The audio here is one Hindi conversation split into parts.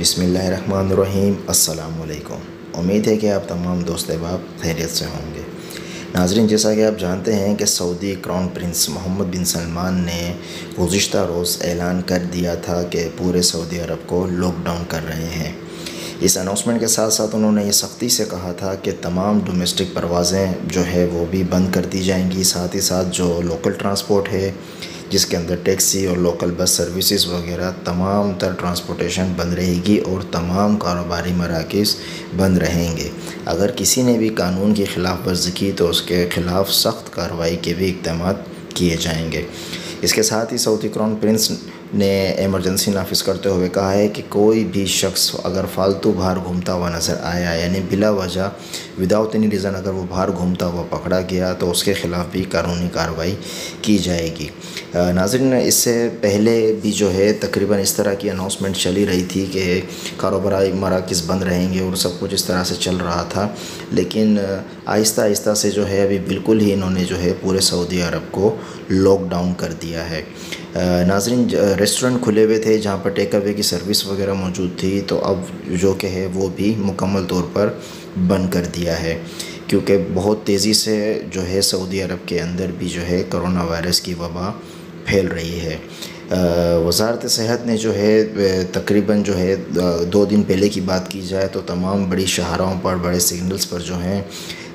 बिस्मिल्लाहिर्रहमानिर्रहीम। अस्सलाम वालेकुम। उम्मीद है कि आप तमाम दोस्त अहबाब खैरियत से होंगे। नाज़रीन, जैसा कि आप जानते हैं कि Saudi crown prince Mohammed bin Salman ने गुज़िश्ता रोज़ ऐलान कर दिया था कि पूरे सऊदी अरब को लॉकडाउन कर रहे हैं। इस अनाउंसमेंट के साथ साथ उन्होंने ये सख्ती से कहा था कि तमाम डोमेस्टिक परवाज़ें जो है वो भी बंद कर दी जाएंगी। साथ ही साथ जो लोकल ट्रांसपोर्ट है, जिसके अंदर टैक्सी और लोकल बस सर्विसेज वगैरह तमाम तर ट्रांसपोर्टेशन बंद रहेगी और तमाम कारोबारी मराकज़ बंद रहेंगे। अगर किसी ने भी कानून की ख़िलाफ़ वर्जी की तो उसके ख़िलाफ़ सख्त कार्रवाई के भी इक़दाम किए जाएंगे। इसके साथ ही सऊदी क्राउन प्रिंस ने एमरजेंसी नाफिज करते हुए कहा है कि कोई भी शख्स अगर फ़ालतू बाहर घूमता हुआ नज़र आया, यानी बिला वजह विदाउट एनी रीज़न अगर वो बाहर घूमता हुआ पकड़ा गया तो उसके ख़िलाफ़ भी कानूनी कार्रवाई की जाएगी। नाज़रीन, इससे पहले भी जो है तकरीबन इस तरह की अनाउंसमेंट चली रही थी कि कारोबारी मराकज़ बंद रहेंगे और सब कुछ इस तरह से चल रहा था, लेकिन आहिस्ता आहिस्ता से जो है अभी बिल्कुल ही इन्होंने जो है पूरे सऊदी अरब को लॉकडाउन कर दिया है। नाज़रीन, रेस्टोरेंट खुले हुए थे जहाँ पर टेक अवे की सर्विस वगैरह मौजूद थी, तो अब जो कि है वो भी मुकम्मल तौर पर बंद कर दिया है, क्योंकि बहुत तेज़ी से जो है सऊदी अरब के अंदर भी जो है कोरोना वायरस की वबा फैल रही है। वज़ारत सेहत ने जो है तकरीबन जो है 2 दिन पहले की बात की जाए तो तमाम बड़ी शहरों पर बड़े सिग्नल्स पर जो हैं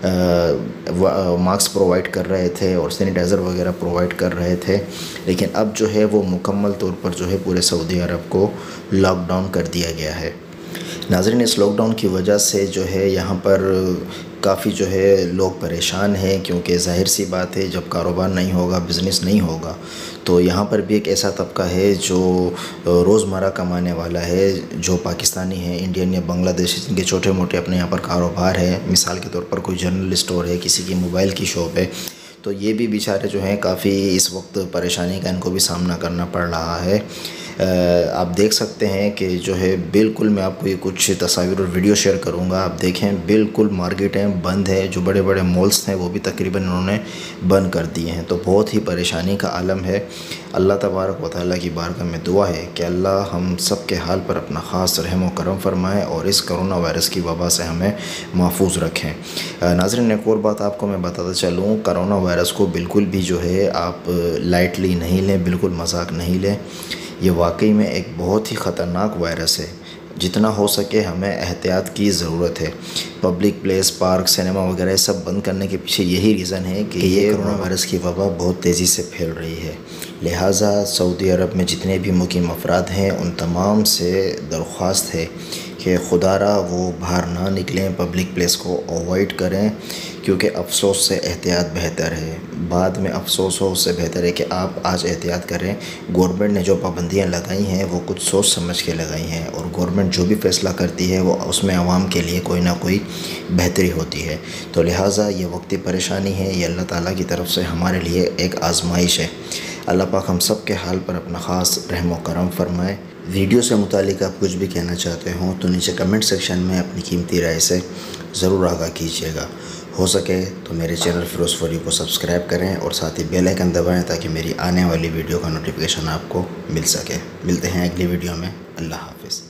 मास्क प्रोवाइड कर रहे थे और सैनिटाइज़र वगैरह प्रोवाइड कर रहे थे, लेकिन अब जो है वो मुकम्मल तौर पर जो है पूरे सऊदी अरब को लॉकडाउन कर दिया गया है। नाज़रीन, इस लॉकडाउन की वजह से जो है यहाँ पर काफ़ी जो है लोग परेशान हैं, क्योंकि ज़ाहिर सी बात है जब कारोबार नहीं होगा, बिज़नेस नहीं होगा, तो यहाँ पर भी एक ऐसा तबका है जो रोज़मर्रा कमाने वाला है, जो पाकिस्तानी है, इंडियन या बांग्लादेशी, जिनके छोटे मोटे अपने यहाँ पर कारोबार है। मिसाल के तौर पर कोई जनरल स्टोर है, किसी की मोबाइल की शॉप है, तो ये भी बेचारे जो हैं काफ़ी इस वक्त परेशानी का इनको भी सामना करना पड़ रहा है। आप देख सकते हैं कि जो है बिल्कुल मैं आपको ये कुछ तस्वीर और वीडियो शेयर करूंगा। आप देखें बिल्कुल मार्केटें बंद है, जो बड़े बड़े मॉल्स हैं वो भी तकरीबन उन्होंने बंद कर दिए हैं। तो बहुत ही परेशानी का आलम है। अल्लाह तबारक व तआला की बारगाह में दुआ है कि अल्लाह हम सब के हाल पर अपना ख़ास रहम व करम फरमाए और इस कोरोना वायरस की वबा से हमें महफूज रखें। नाज़रीन, एक और बात आपको मैं बताता चलूँ, कोरोना वायरस को बिल्कुल भी जो है आप लाइटली नहीं लें, बिल्कुल मजाक नहीं लें। ये वाकई में एक बहुत ही ख़तरनाक वायरस है। जितना हो सके हमें एहतियात की ज़रूरत है। पब्लिक प्लेस, पार्क, सिनेमा वगैरह सब बंद करने के पीछे यही रीज़न है कि ये कोरोना वायरस की वबा बहुत तेज़ी से फैल रही है। लिहाजा सऊदी अरब में जितने भी मुकीम अफराद हैं उन तमाम से दरख्वास्त है कि खुदारा वो बाहर ना निकलें, पब्लिक प्लेस को अवॉइड करें, क्योंकि अफसोस से एहतियात बेहतर है। बाद में अफसोस हो उससे बेहतर है कि आप आज एहतियात करें। गवर्नमेंट ने जो पाबंदियां लगाई हैं वो कुछ सोच समझ के लगाई हैं, और गवर्नमेंट जो भी फ़ैसला करती है वो उसमें आवाम के लिए कोई ना कोई बेहतरी होती है। तो लिहाजा ये वक्ती परेशानी है, ये अल्लाह ताला की तरफ से हमारे लिए एक आजमाइश है। अल्लाह पाक हम सब के हाल पर अपना ख़ास रहम व करम फरमाए। वीडियो से मुतालिक आप कुछ भी कहना चाहते हों तो नीचे कमेंट सेक्शन में अपनी कीमती राय से ज़रूर आगाह कीजिएगा। हो सके तो मेरे चैनल फ़िरोज़ फॉर यू को सब्सक्राइब करें और साथ ही बेल आइकन दबाएं ताकि मेरी आने वाली वीडियो का नोटिफिकेशन आपको मिल सके। मिलते हैं अगली वीडियो में। अल्लाह हाफ़िज़।